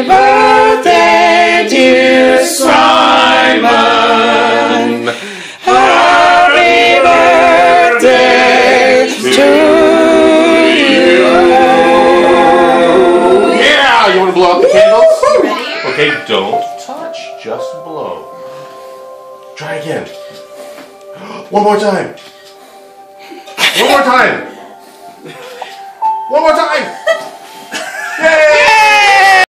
birthday, dear Simon. Happy birthday to you. Yeah, you want to blow out the candles? Ready? Okay, don't touch, just blow. Try again. One more time. One more time. One more time.